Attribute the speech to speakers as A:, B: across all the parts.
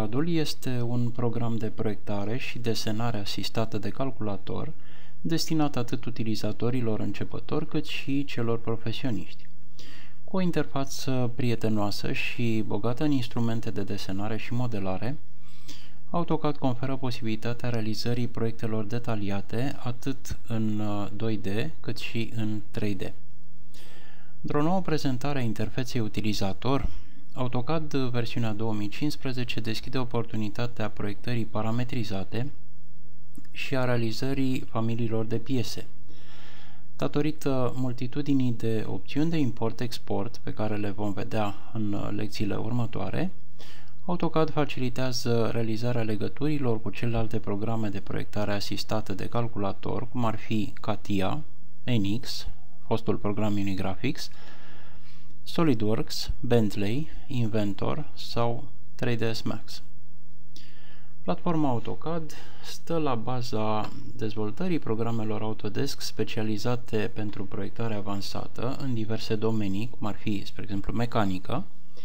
A: AutoCAD-ul este un program de proiectare și desenare asistată de calculator, destinat atât utilizatorilor începători cât și celor profesioniști. Cu o interfață prietenoasă și bogată în instrumente de desenare și modelare, AutoCAD conferă posibilitatea realizării proiectelor detaliate atât în 2D cât și în 3D. Într-o nouă prezentare a interfeței utilizator, AutoCAD versiunea 2015 deschide oportunitatea proiectării parametrizate și a realizării familiilor de piese. Datorită multitudinii de opțiuni de import-export pe care le vom vedea în lecțiile următoare, AutoCAD facilitează realizarea legăturilor cu celelalte programe de proiectare asistată de calculator, cum ar fi CATIA, NX, fostul program Unigraphics, SolidWorks, Bentley, Inventor sau 3ds Max. Platforma AutoCAD stă la baza dezvoltării programelor Autodesk specializate pentru proiectare avansată în diverse domenii, cum ar fi, spre exemplu, mecanică,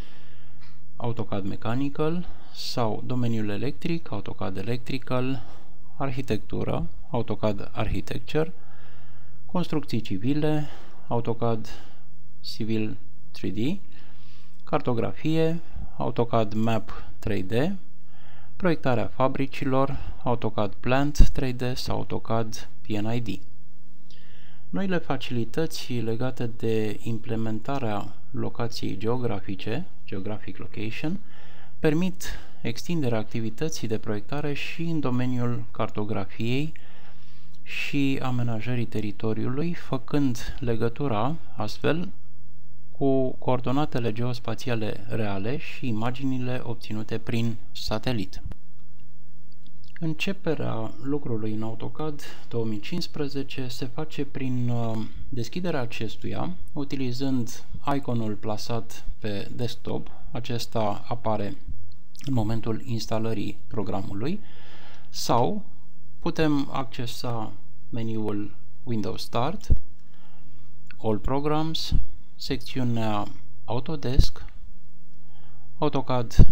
A: AutoCAD Mechanical, sau domeniul electric, AutoCAD Electrical, arhitectură, AutoCAD Architecture, construcții civile, AutoCAD Civil 3D, cartografie, AutoCAD Map 3D, proiectarea fabricilor, AutoCAD Plant 3D sau AutoCAD PNID. Noile facilități legate de implementarea locației geografice, Geographic Location, permit extinderea activității de proiectare și în domeniul cartografiei și amenajării teritoriului, făcând legătura astfel cu coordonatele geospațiale reale și imaginile obținute prin satelit. Începerea lucrului în AutoCAD 2015 se face prin deschiderea acestuia, utilizând iconul plasat pe desktop. Acesta apare în momentul instalării programului, sau putem accesa meniul Windows Start, All Programs, secțiunea Autodesk, AutoCAD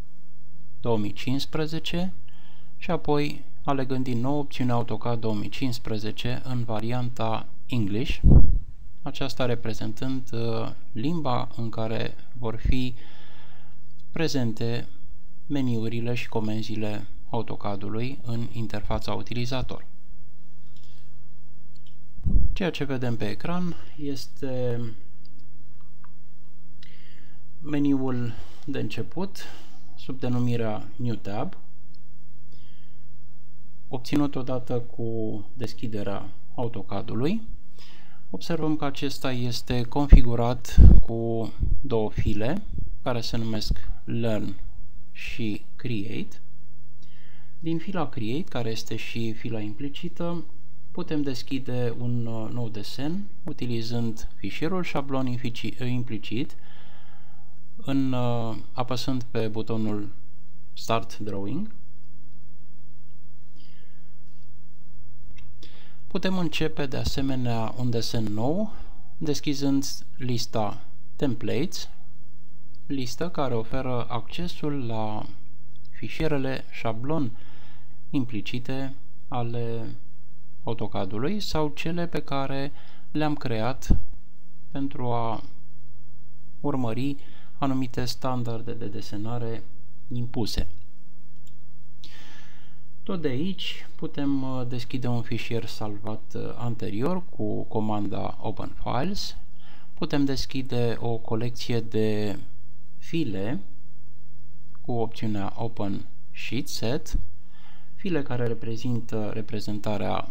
A: 2015 și apoi alegând din nou opțiunea AutoCAD 2015 în varianta English, aceasta reprezentând limba în care vor fi prezente meniurile și comenzile AutoCAD-ului în interfața utilizator. Ceea ce vedem pe ecran este meniul de început sub denumirea New Tab, obținut odată cu deschiderea AutoCAD-ului. Observăm că acesta este configurat cu două file care se numesc Learn și Create. Din fila Create, care este și fila implicită, putem deschide un nou desen utilizând fișierul șablon implicit, apăsând pe butonul Start Drawing. Putem începe de asemenea un desen nou, deschizând lista Templates, listă care oferă accesul la fișierele șablon implicite ale AutoCAD-ului sau cele pe care le-am creat pentru a urmări anumite standarde de desenare impuse. Tot de aici putem deschide un fișier salvat anterior cu comanda Open Files. Putem deschide o colecție de file cu opțiunea Open Sheet Set, file care reprezintă reprezentarea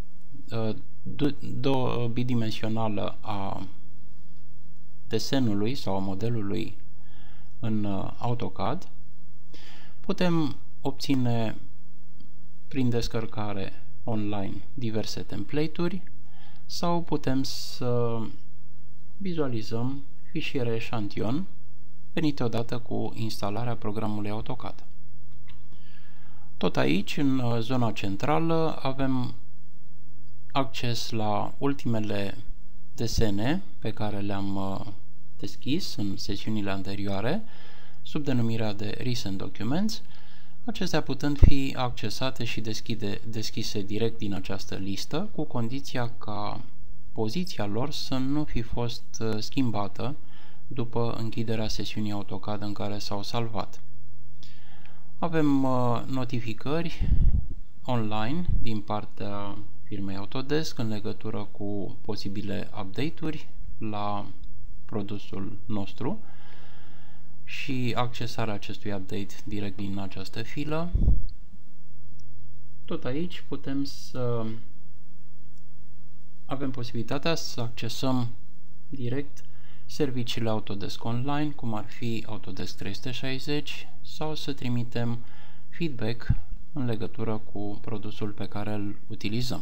A: bidimensională a desenului sau a modelului în AutoCAD. Putem obține prin descărcare online diverse template-uri sau putem să vizualizăm fișiere eșantion venite odată cu instalarea programului AutoCAD. Tot aici, în zona centrală, avem acces la ultimele desene pe care le-am deschis în sesiunile anterioare, sub denumirea de Recent Documents, acestea putând fi accesate și deschise direct din această listă, cu condiția ca poziția lor să nu fi fost schimbată după închiderea sesiunii AutoCAD în care s-au salvat. Avem notificări online din partea firmei Autodesk în legătură cu posibile update-uri la produsul nostru și accesarea acestui update direct din această filă. Tot aici putem să avem posibilitatea să accesăm direct serviciile Autodesk Online, cum ar fi Autodesk 360, sau să trimitem feedback în legătură cu produsul pe care îl utilizăm.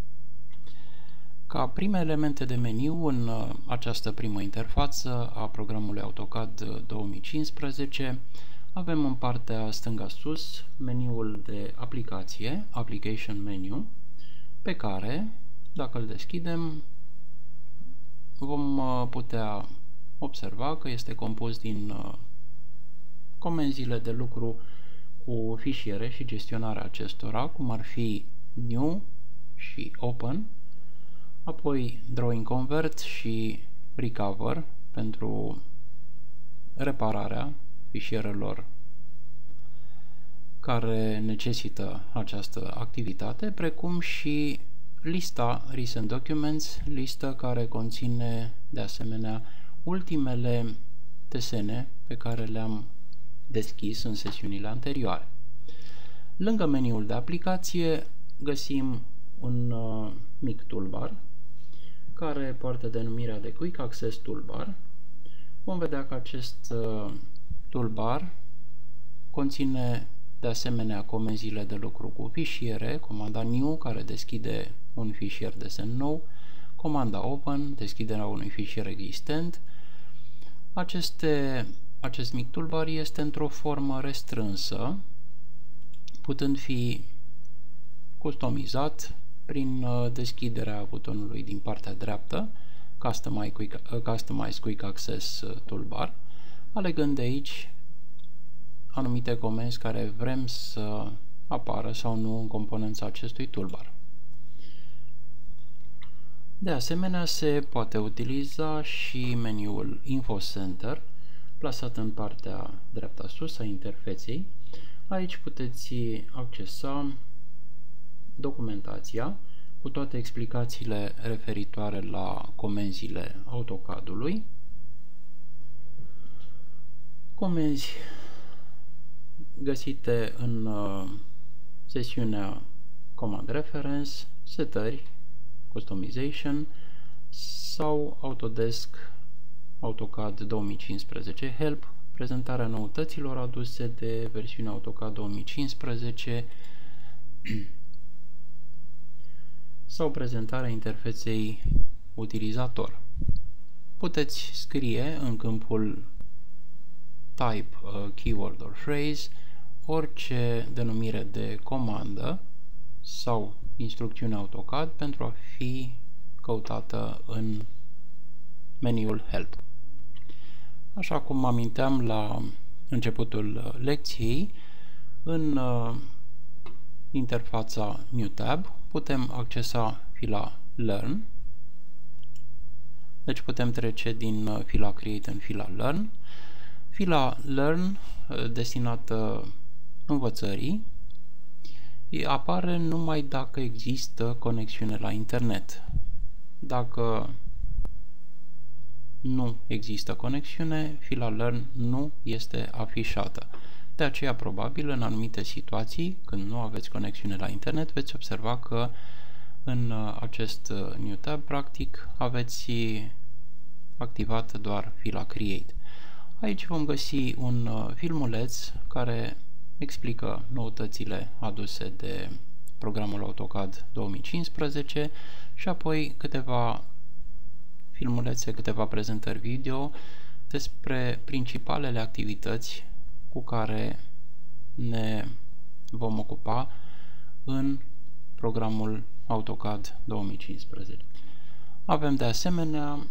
A: Ca prime elemente de meniu în această primă interfață a programului AutoCAD 2015, avem în partea stânga sus meniul de aplicație, Application Menu, pe care, dacă îl deschidem, vom putea observa că este compus din comenzile de lucru cu fișiere și gestionarea acestora, cum ar fi New și Open, apoi Drawing Convert și Recover pentru repararea fișierelor care necesită această activitate, precum și lista Recent Documents, listă care conține de asemenea ultimele desene pe care le-am deschis în sesiunile anterioare. Lângă meniul de aplicație găsim un mic toolbar care poartă denumirea de Quick Access Toolbar. Vom vedea că acest toolbar conține de asemenea comenzile de lucru cu fișiere, comanda New care deschide un fișier desen nou, comanda Open, deschiderea unui fișier existent. Acest mic toolbar este într-o formă restrânsă, putând fi customizat prin deschiderea butonului din partea dreaptă, Customize Quick Access Toolbar, alegând de aici anumite comenzi care vrem să apară sau nu în componența acestui toolbar. De asemenea, se poate utiliza și meniul Info Center, plasat în partea dreapta sus a interfeței. Aici puteți accesa documentația cu toate explicațiile referitoare la comenzile AutoCAD-ului, comenzi găsite în sesiunea Command Reference, setări, Customization sau Autodesk AutoCAD 2015 Help, prezentarea noutăților aduse de versiunea AutoCAD 2015 sau prezentarea interfeței utilizator. Puteți scrie în câmpul Type a keyword or phrase orice denumire de comandă sau instrucțiune AutoCAD pentru a fi căutată în meniul Help. Așa cum aminteam la începutul lecției, în interfața New Tab putem accesa fila Learn. Deci putem trece din fila Create în fila Learn. Fila Learn, destinată învățării, apare numai dacă există conexiune la internet. Dacă nu există conexiune, fila Learn nu este afișată. De aceea, probabil, în anumite situații, când nu aveți conexiune la internet, veți observa că în acest New Tab, practic, aveți activat doar fila Create. Aici vom găsi un filmuleț care explică noutățile aduse de programul AutoCAD 2015 și apoi câteva filmulețe, câteva prezentări video despre principalele activități cu care ne vom ocupa în programul AutoCAD 2015. Avem de asemenea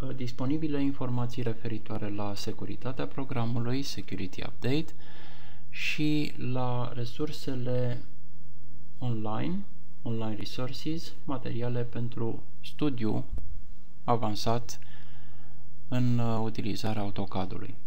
A: disponibile informații referitoare la securitatea programului, Security Update, și la resursele online resources, materiale pentru studiu avansat în utilizarea AutoCAD-ului.